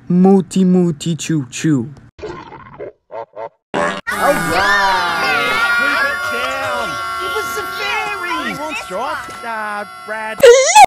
Mooty mooty choo choo. Alright! Keep it down! It was the fairy! He wants right. Brad.